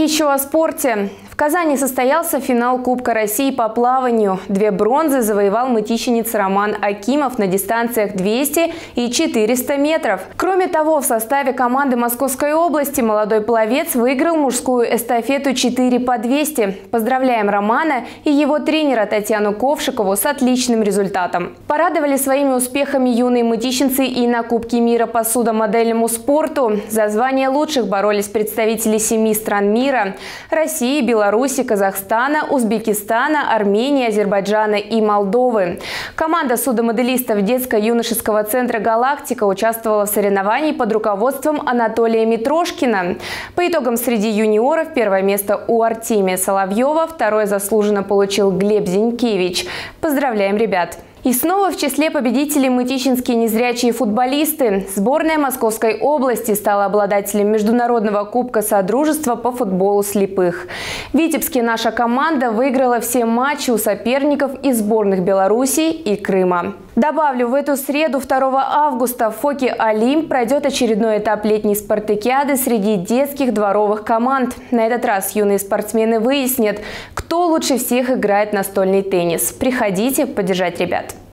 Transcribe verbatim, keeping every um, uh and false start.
еще о спорте. В Казани состоялся финал Кубка России по плаванию. Две бронзы завоевал мытищинец Роман Акимов на дистанциях двести и четыреста метров. Кроме того, в составе команды Московской области молодой пловец выиграл мужскую эстафету четыре по двести. Поздравляем Романа и его тренера Татьяну Ковшикову с отличным результатом. Порадовали своими успехами юные мытищинцы и на Кубке мира по судомодельному спорту. За звание лучших боролись представители семи стран мира – России, Беларуси, Казахстана, Узбекистана, Армении, Азербайджана и Молдовы. Команда судомоделистов детско-юношеского центра «Галактика» участвовала в соревновании под руководством Анатолия Митрошкина. По итогам среди юниоров первое место у Артемия Соловьева, второе заслуженно получил Глеб Зинкевич. Поздравляем ребят! И снова в числе победителей мытищинские незрячие футболисты. Сборная Московской области стала обладателем Международного кубка Содружества по футболу слепых. В Витебске наша команда выиграла все матчи у соперников из сборных Белоруссии и Крыма. Добавлю, в эту среду, второго августа, в Фоке Олимп пройдет очередной этап летней спартакиады среди детских дворовых команд. На этот раз юные спортсмены выяснят, кто лучше всех играет настольный теннис. Приходите поддержать ребят.